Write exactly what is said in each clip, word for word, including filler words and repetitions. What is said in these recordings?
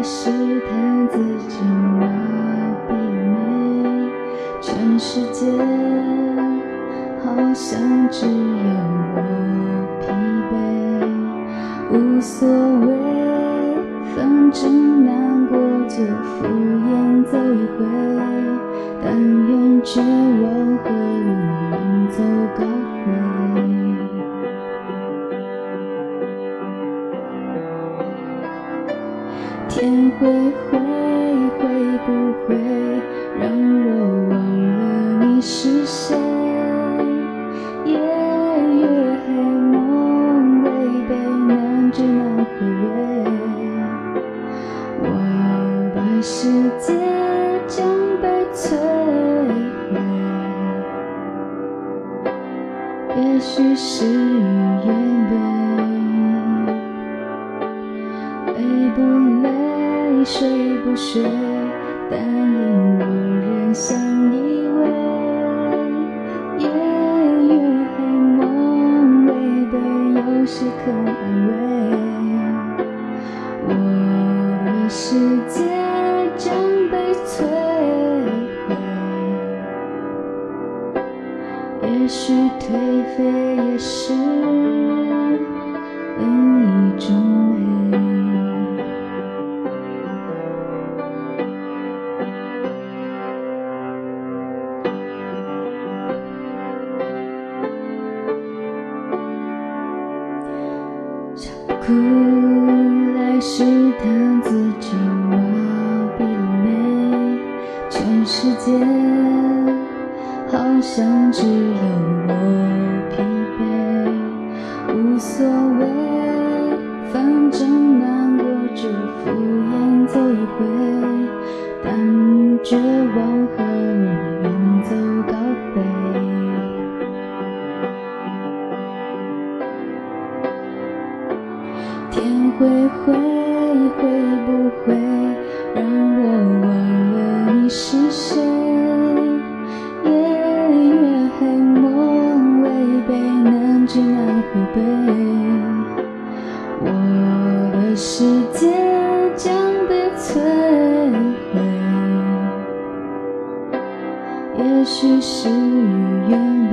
来试探自己麻痹美，全世界好像只有我疲惫，无所谓，反正难过就敷衍走一回，但愿绝望和乌云走高飞。天会灰，会不会让我忘了你是谁？夜越黑，梦违背，难知难回味。我的世界将被摧毁，也许事与愿违。累不累，睡不睡，但因无人相依偎。夜越黑，梦违背，有谁肯安慰？我的世界将被摧毁，也许颓废也是另一种美。苦来试探自己麻痹了美，全世界好像只有我疲惫，无所谓，反正难过就敷衍走一回，但绝望和乌云走高飞。天会灰，会不会让我忘了你是谁？夜越黑，梦违背，难知难回背。我的世界将被摧毁，也许事与愿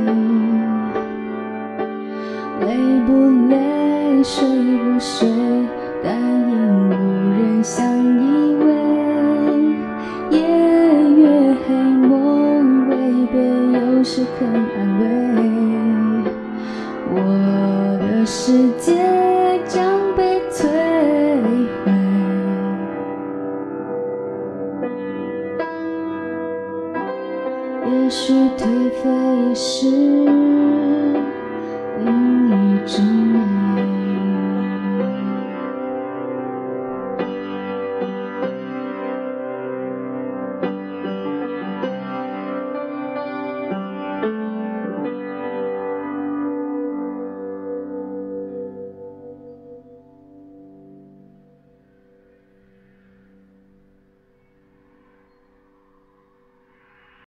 违。累不累，睡不睡，但因无人相依偎。夜越黑，梦违背，有谁肯安慰？我的世界将被摧毁，也许颓废也是